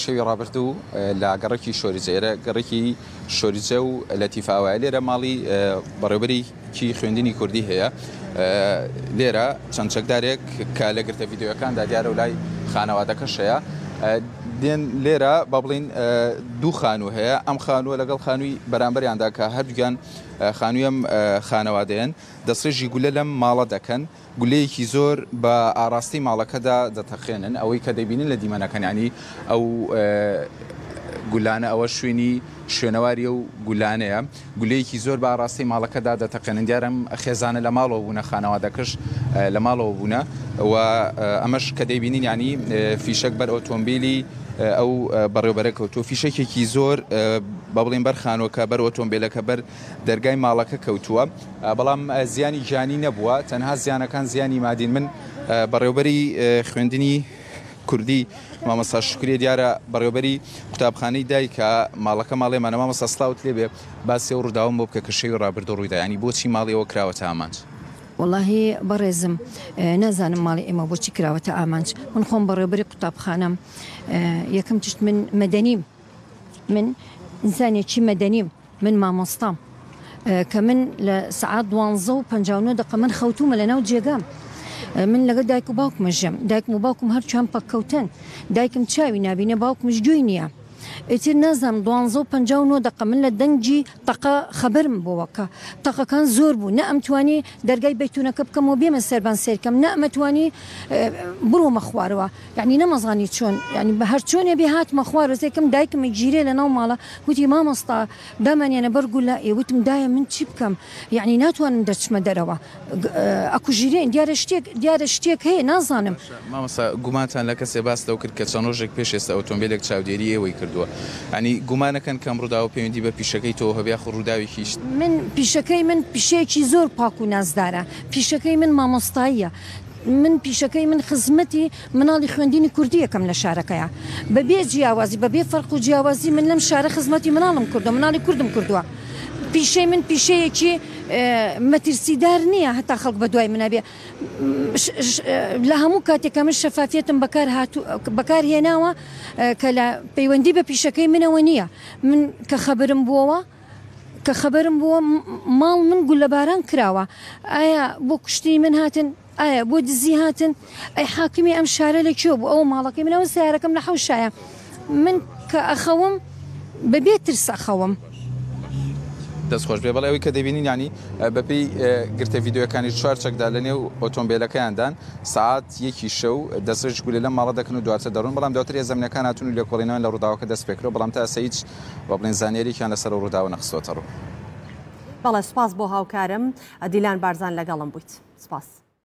شەوی ڕابردوو لە گەڕێکی شۆریجێرە گەڕێکی شۆریجە و لەتیفاوە لێرە ماڵی بەڕێوەبەرێکی خوێندنی کوردی هەیە لێرە چەند چەکدارێک کە لە گرتە ڤیددیۆەکاندا دیارە و لای خانەوادەکەش هەیە دێن لێرە با بڵین دوو خانوو هەیە ئەم خانووە لەگەڵ خانووی بەرامبەریاندا کە هەردووگیان خانوویەم خانەوادەیەن دەستڕێژی گولە لەم ماڵە دەکەن گولەیەکی زۆر بە ئاراستی ماڵەکەدا دەتەخێنن ئەوەی کە دەبینن لە دیمەنەکەنیانی ئەو گولانە ئەوە شوێنەواریە و گولانەیە گولەیەکی زۆر بە ئاراستی ماڵەکەدا دەتەقێنن دیارم خێزانە لە ماڵەوە بوونە خانەوادەکەش لە ماڵەوە بوونە و ئەمەش کە دەیبینین ینی فیشک بەر ئۆتۆمبیلی ئەو بەڕێوەبەرە کەوتووە فیشەکێکی زۆر بە بڵین بەر خانووەکە بەر ئۆتۆمبیلەکە بەر دەرگای ماڵەکە کەوتووە بەڵام زیانی جانی نەبووە تەنها زیانەکان زیانی مادین من بەڕێوەبەری خوێندنی کوردی مامەستا شکری دیارە بەڕێوەبەری قوتابخانەی دایکە ماڵەکە ماڵێمانە مامەستا سڵاوت لێبێ باسی ئەو ڕووداوم بۆ بکە کە شەوی ڕابردوو ڕوویدا ینی بۆچی ماڵی ئەوە کراوەتە ئامانج واللهی بەڕێزم نازانم ماڵی ئێمە بۆچی کراوەتە ئامانج من خۆم بەڕێوەبەری قوتابخانەم یەکەم تشت من مەدەنیم من ئینسانێکی مەدەنیم من مامۆستام کە من لە سعات 12:59 من خەوتومە لە ناو جێگام من لەگەڵ دایک و باوکمە ژەم دایکم و باوکم هەرچیان پەککەوتن دایکم چاوی نابینە باوکمش گوێی نییە ئیتر نازانم 12:59 من لە دەنگی تەقە خەبەرم بۆوە کە تەقەکان زۆر بوو نە ئەمتوانی دەرگای بەیتونەکە بکەم و بێمە سەربان سێرکەم نە ئەمەتوانی بڕۆمە خوارەوە یعنی نەمەزانی چۆن ینی بە هەر چۆنێ بێ هاتمە خوارە زێکم دایکمە گیرێ لە ناو ماڵە وتی مامۆستا بەمانێنە بەرگولا ئێوتم دایە من چی بکەم یعنی ناتوانم دەچمە دەرەوە ئەکو ژیرێن دیارە شتێک هەیە نازانم مامۆستا گومانتان لە کەسێ باس لەو کرد کە چەند ڕۆژێک پێش ئێستا ئۆتۆمبیلێک چاودێری ئێوەی کردووە ینی گومانەکەن کەم ڕووداوە پەیوەندی بە پیشەکەی تۆ هەبیا خۆ ڕووداوێکیش من پیشەکەی زۆر پاک و نازدارە پیشەکەی من مامۆستاییە من پیشەکەی من خزمەتی مناڵی خوێندنی کوردی یەکەم لە شارەکەیە بەبێ جیاوازی بەبێ فەرق و جیاوازی من لەم شارە خزمەتی مناڵم کردو مناڵی کوردم کردووە پیشەی من پیشەیەکی مەترسیدار نییە هەتا خەڵک بە دوای منە بێ لە هەموو کاتێکە من شەفافیەتم بەکار هێناوە کە لە پەیوەندی بە پیشەکەی منەوە نییە من کە خەبرم بووە ماڵ من گولەباران کراوە ئایا بۆ کوشتنی من هاتن ئایا بۆ دزی هاتن ئەی حاکمی ئەم شارە لەکوێ بوو ئەو ماڵەکەی منەوە سیارەکەم لە حەوشایە من کە ئەخەوم بەبێ ترس ئەخەوم دەستخۆش بێ بەڵێ ئەوەی کە دەبینین ینی بەپێی گرتە ڤیددیۆەکانی چوار چەکدا لە نێو ئۆتۆمبیلەکەیاندان ساعت 1 شەو دەستڕێژ گولە لەم ماڵە دەکەن و دواتر دەڕۆن بەڵام دواتر زەمینەکان هاتون و لێکۆڵینەوە لە ڕووداوەکە دەست پێکرەوە بەڵام تا ئێستا هیچ بە بڵێن زانیارییان لەسەر ڕووداوە نەخستۆتە ڕوو بەڵێ سپاس بۆ هاوکارم دیلان بارزان لەگەڵم بوویت سپاس